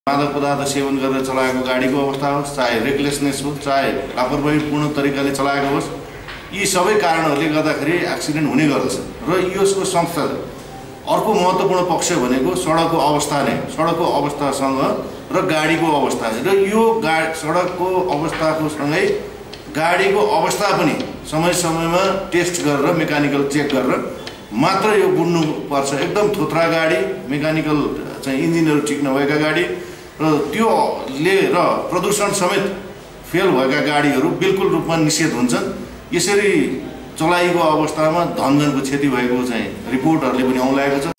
मादक पदार्थ सेवन गरेर चलाएको गाडीको अवस्था होस्, चाहे रेकलेसनेस होस्, चाहे लापरवाहीपूर्ण तरिकाले चलाएको होस्, यी सबै कारणहरूले गर्दाखेरि एक्सिडेन्ट हुने गर्दछ। र यसको संस्था अर्को महत्त्वपूर्ण पक्ष भनेको सडकको अवस्था नै, सडकको अवस्थासँग र गाडीको अवस्था। र यो सडकको अवस्थाको सँगै गाडीको अवस्था पनि समय समयमा टेस्ट गरेर मेकानिकल चेक गरेर मात्र यो बुझ्नुपर्छ। एकदम थोत्रा गाडी, मेकानिकल चाहिँ इन्जिनहरू ठिक नभएका गाडी र त्योले र प्रदूषण समेत फेल भएका गाडीहरू बिल्कुल रूपमा निषेध हुन्छन्। यसरी चलाइको अवस्थामा धनजनको क्षति भएको चाहिँ रिपोर्टहरूले पनि औँल्याएको छ।